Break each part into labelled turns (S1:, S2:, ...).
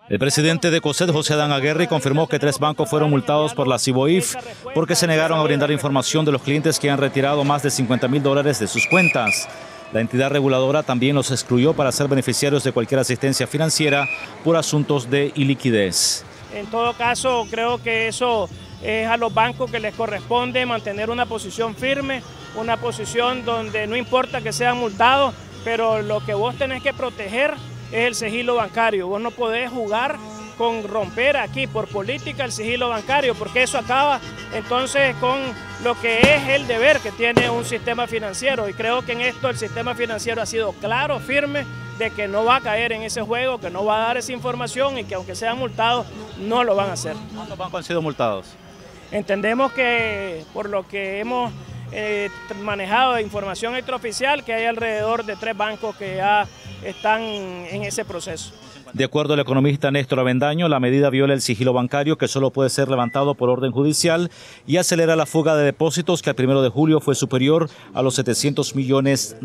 S1: El presidente de COSED, José Adán Aguirre, confirmó que 3 bancos fueron multados por la Ciboif porque se negaron a brindar información de los clientes que han retirado más de $50.000 de sus cuentas. La entidad reguladora también los excluyó para ser beneficiarios de cualquier asistencia financiera por asuntos de iliquidez.
S2: En todo caso, creo que eso es a los bancos que les corresponde mantener una posición firme, una posición donde no importa que sean multados, pero lo que vos tenés que proteger es el sigilo bancario. Vos no podés jugar con romper aquí por política el sigilo bancario, porque eso acaba entonces con lo que es el deber que tiene un sistema financiero. Y creo que en esto el sistema financiero ha sido claro, firme, de que no va a caer en ese juego, que no va a dar esa información y que aunque sean multados, no lo van a hacer.
S1: ¿Cuántos bancos han sido multados?
S2: Entendemos que por lo que hemos manejado de información extraoficial, que hay alrededor de 3 bancos que ya están en ese proceso.
S1: De acuerdo al economista Néstor Avendaño, la medida viola el sigilo bancario, que solo puede ser levantado por orden judicial, y acelera la fuga de depósitos, que al 1 de julio fue superior a los $700 millones.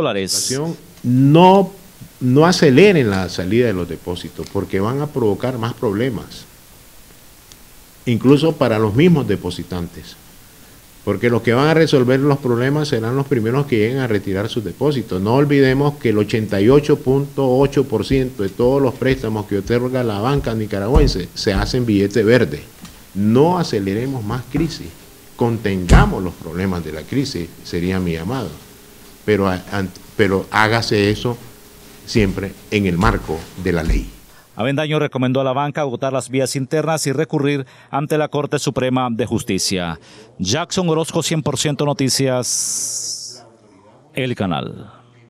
S3: No aceleren la salida de los depósitos, porque van a provocar más problemas, incluso para los mismos depositantes. Porque los que van a resolver los problemas serán los primeros que lleguen a retirar sus depósitos. No olvidemos que el 88.8% de todos los préstamos que otorga la banca nicaragüense se hacen billete verde. No aceleremos más crisis, contengamos los problemas de la crisis, sería mi llamado. Pero hágase eso siempre en el marco de la ley.
S1: Avendaño recomendó a la banca agotar las vías internas y recurrir ante la Corte Suprema de Justicia. Jackson Orozco, 100% Noticias, El Canal.